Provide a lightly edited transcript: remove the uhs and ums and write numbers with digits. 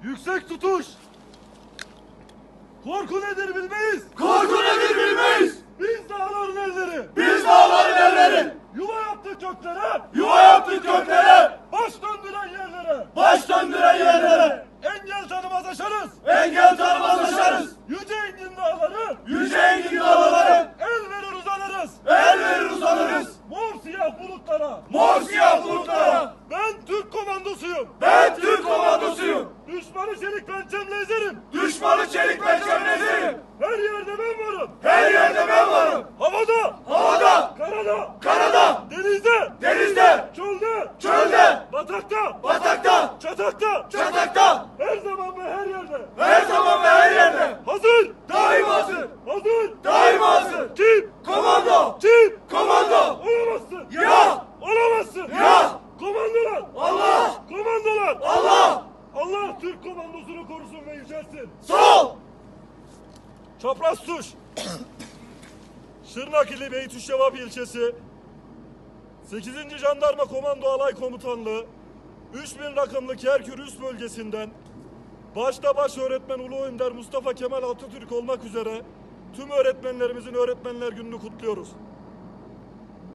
Yüksek tutuş. Korku nedir bilmeyiz. Korku nedir bilmeyiz. Biz dağların elleri. Biz dağların elleri. Yuva yaptık göklere. Yuva yaptık göklere. Baş döndüren yerlere. Baş döndüren yerlere. Engel tanımaz aşarız. Engel tanımaz aşarız. Yüce engin dağları. Yüce engin dağları. El verir uzanırız. El verir uzanırız. Mor siyah bulutlara. Mor siyah bulutlara. Ben Türk komandosuyum. Ben Türk komandosuyum. Düşmanı çelik pençemle ezerim. Düşmanı çelik pençemle ezerim. Her yerde ben varım. Her yerde ben varım. Havada. Havada. Karada. Karada. Denizde. Denizde. Çölde. Çölde. Batakta. Batakta. Çatakta. Çatakta. Her zaman ve her yerde. Her zaman ve her yerde. Hazır. Daima hazır. Hazır. Daima hazır. Kim? Komando. Kim? Komando. Olamazsın. Ya. Olamazsın. Ya. Komandolar. Allah. Komandolar. Allah. Allah Türk komandosunu korusun ve yücelsin. Sol. Çapraz tuş. Şırnak ili Beytüşşevap ilçesi 8. Jandarma Komando Alay Komutanlığı 3000 rakımlı Kerkür üst bölgesinden başta baş öğretmen Ulu Önder Mustafa Kemal Atatürk olmak üzere tüm öğretmenlerimizin Öğretmenler Günü'nü kutluyoruz.